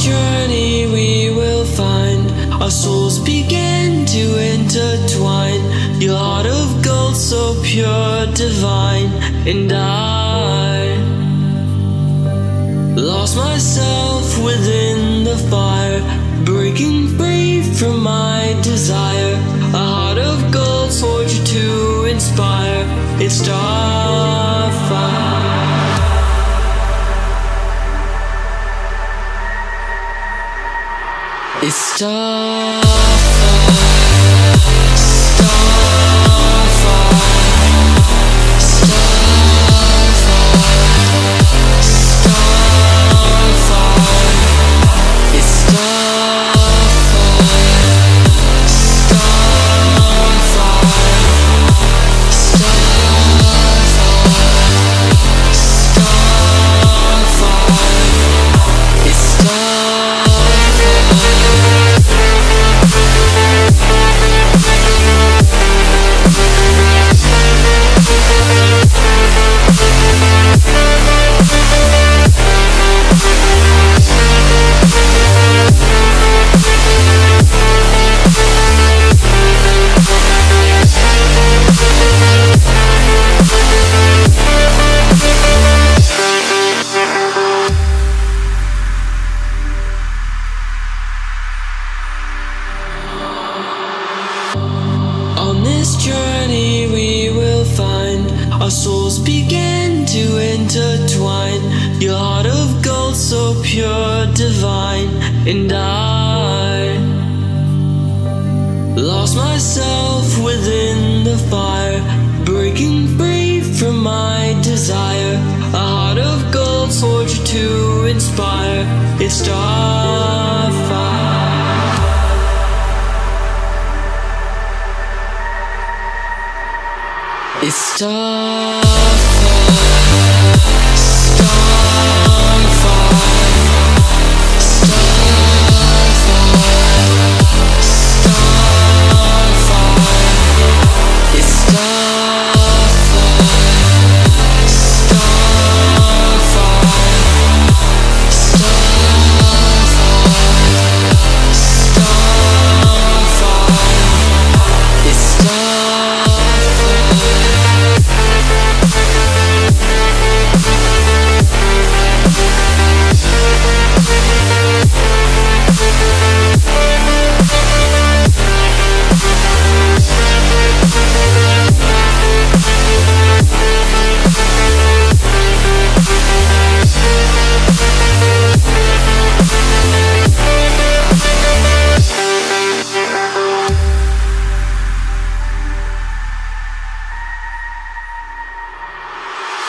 journey we will find our souls begin to intertwine. Your heart of gold, so pure, divine. And I lost myself within the fire, breaking free from my desire. A heart of gold, forged to inspire. It's Starfire. It's Starfire. On this journey we will find our souls begin to intertwine. Your heart of gold, so pure, divine. And I lost myself within the fire, breaking free from my desire. A heart of gold, forged to inspire. It's Starfire. It's Starfire.